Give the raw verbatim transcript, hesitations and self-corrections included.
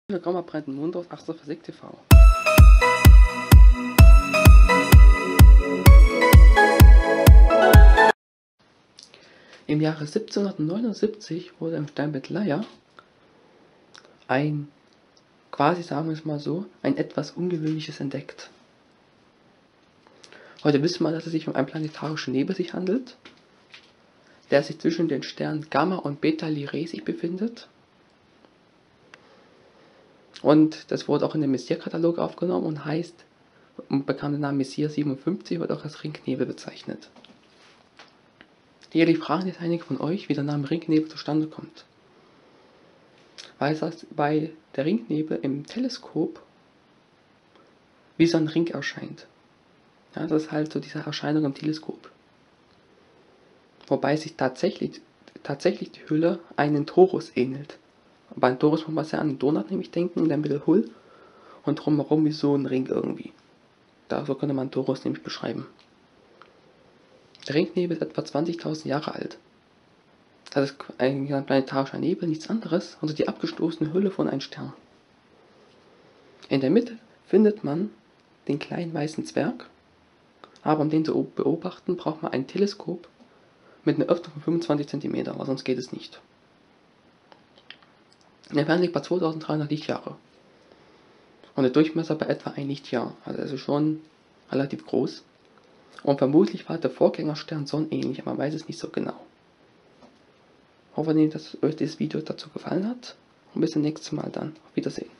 Willkommen bei Brandon Mund aus Astrophysik T V. Im Jahre siebzehnhundertneunundsiebzig wurde im Sternbild Leier ein, quasi sagen wir es mal so, ein etwas Ungewöhnliches entdeckt. Heute wissen wir, dass es sich um einen planetarischen Nebel sich handelt, der sich zwischen den Sternen Gamma und Beta Lyrae befindet. Und das wurde auch in den Messier-Katalog aufgenommen und heißt, und bekam den Namen Messier siebenundfünfzig, wird auch als Ringnebel bezeichnet. Jährlich fragen jetzt einige von euch, wie der Name Ringnebel zustande kommt. Weil, das, weil der Ringnebel im Teleskop wie so ein Ring erscheint. Ja, das ist halt so diese Erscheinung im Teleskop. Wobei sich tatsächlich, tatsächlich die Hülle einen Torus ähnelt. Bei einem Torus muss man sehr an einen Donut nämlich denken, in der Mitte Hull und drumherum wie so ein Ring irgendwie. Da so könnte man Torus nämlich beschreiben. Der Ringnebel ist etwa zwanzigtausend Jahre alt. Das ist ein planetarischer Nebel, nichts anderes, also die abgestoßene Hülle von einem Stern. In der Mitte findet man den kleinen weißen Zwerg, aber um den zu beobachten, braucht man ein Teleskop mit einer Öffnung von fünfundzwanzig Zentimeter, aber sonst geht es nicht. Der Entfernung liegt bei zweitausenddreihundert Lichtjahre und der Durchmesser bei etwa ein Lichtjahr, also ist schon relativ groß. Und vermutlich war der Vorgängerstern sonnenähnlich, aber man weiß es nicht so genau. Ich hoffe, dass euch das Video dazu gefallen hat und bis zum nächsten Mal dann. Auf Wiedersehen.